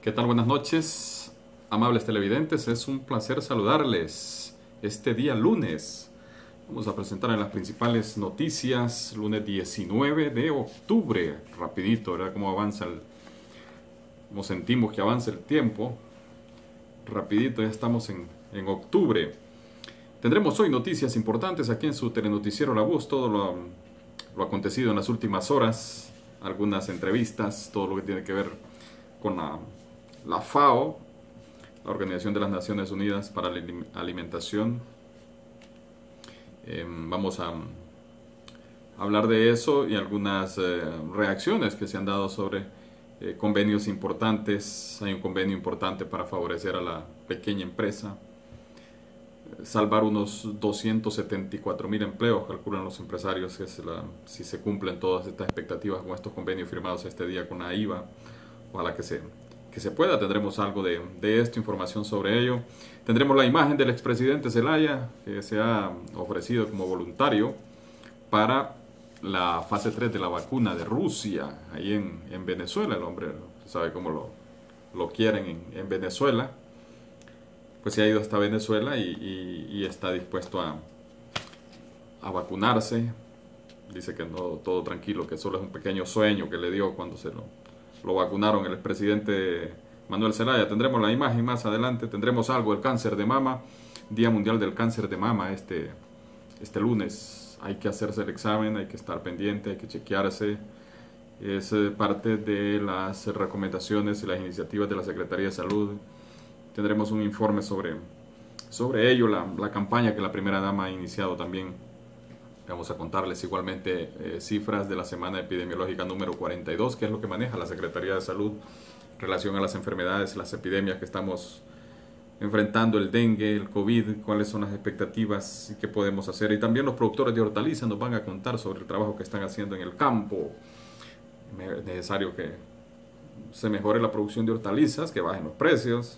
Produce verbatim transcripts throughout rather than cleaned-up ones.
¿Qué tal? Buenas noches, amables televidentes. Es un placer saludarles este día lunes. Vamos a presentar en las principales noticias, lunes diecinueve de octubre. Rapidito, ¿verdad? Cómo avanza el... Cómo sentimos que avanza el tiempo. Rapidito, ya estamos en, en octubre. Tendremos hoy noticias importantes aquí en su telenoticiero La Voz. Todo lo, lo acontecido en las últimas horas. Algunas entrevistas, todo lo que tiene que ver con la... La FAO, la Organización de las Naciones Unidas para la Alimentación. Eh, vamos a hablar de eso y algunas eh, reacciones que se han dado sobre eh, convenios importantes. Hay un convenio importante para favorecer a la pequeña empresa, eh, salvar unos doscientos setenta y cuatro mil empleos, calculan los empresarios, que es la, si se cumplen todas estas expectativas con estos convenios firmados este día con la I V A. Ojalá que se... que se pueda. Tendremos algo de, de esto, información sobre ello. Tendremos la imagen del expresidente Zelaya, que se ha ofrecido como voluntario para la fase tres de la vacuna de Rusia, ahí en, en Venezuela. El hombre sabe cómo lo, lo quieren en, en Venezuela. Pues se ha ido hasta Venezuela y, y, y está dispuesto a, a vacunarse. Dice que no, todo tranquilo, que solo es un pequeño sueño que le dio cuando se lo... lo vacunaron el expresidente Manuel Zelaya. Tendremos la imagen más adelante. Tendremos algo del cáncer de mama, Día Mundial del Cáncer de Mama este, este lunes. Hay que hacerse el examen, hay que estar pendiente, hay que chequearse. Es parte de las recomendaciones y las iniciativas de la Secretaría de Salud. Tendremos un informe sobre, sobre ello, la, la campaña que la primera dama ha iniciado también. Vamos a contarles igualmente eh, cifras de la semana epidemiológica número cuarenta y dos, que es lo que maneja la Secretaría de Salud en relación a las enfermedades, las epidemias que estamos enfrentando, el dengue, el COVID, cuáles son las expectativas y qué podemos hacer. Y también los productores de hortalizas nos van a contar sobre el trabajo que están haciendo en el campo. Es necesario que se mejore la producción de hortalizas, que bajen los precios,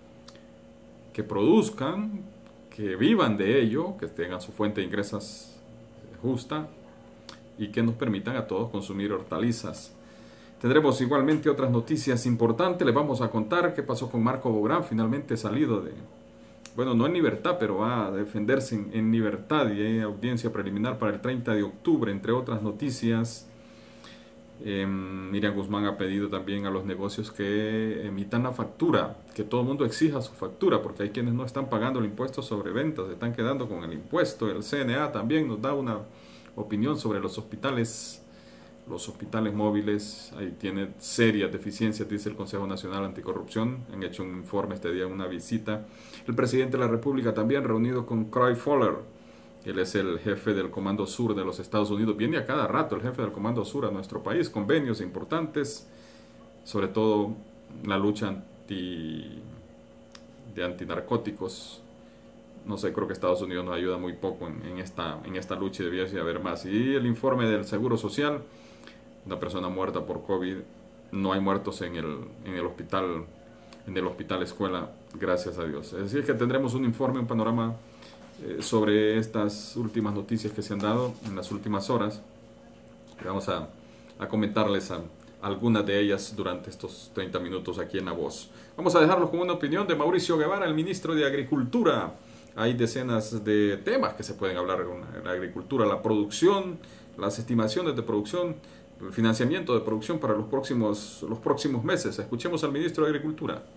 que produzcan, que vivan de ello, que tengan su fuente de ingresos justa y que nos permitan a todos consumir hortalizas. Tendremos igualmente otras noticias importantes. Les vamos a contar qué pasó con Marco Bográn, finalmente salido de, bueno, no en libertad, pero va a defenderse en, en libertad, y hay audiencia preliminar para el treinta de octubre, entre otras noticias. Eh, Miriam Guzmán ha pedido también a los negocios que emitan la factura, que todo el mundo exija su factura, porque hay quienes no están pagando el impuesto sobre ventas, se están quedando con el impuesto. El C N A también nos da una opinión sobre los hospitales, los hospitales móviles. Ahí tiene serias deficiencias, dice el Consejo Nacional Anticorrupción. Han hecho un informe este día, una visita. El presidente de la República también reunido con Craig Fowler. Él es el jefe del Comando Sur de los Estados Unidos. Viene a cada rato el jefe del Comando Sur a nuestro país. Convenios importantes, sobre todo la lucha anti, de antinarcóticos. No sé, creo que Estados Unidos nos ayuda muy poco en, en, esta, en esta lucha y debiese haber más. Y el informe del Seguro Social, una persona muerta por COVID. No hay muertos en el, en el hospital, en el hospital escuela, gracias a Dios. Es decir, que tendremos un informe, un panorama sobre estas últimas noticias que se han dado en las últimas horas. Vamos a, a comentarles a, a algunas de ellas durante estos treinta minutos aquí en La Voz. Vamos a dejarlos con una opinión de Mauricio Guevara, el ministro de Agricultura. Hay decenas de temas que se pueden hablar en la agricultura: la producción, las estimaciones de producción, el financiamiento de producción para los próximos, los próximos meses. Escuchemos al ministro de Agricultura.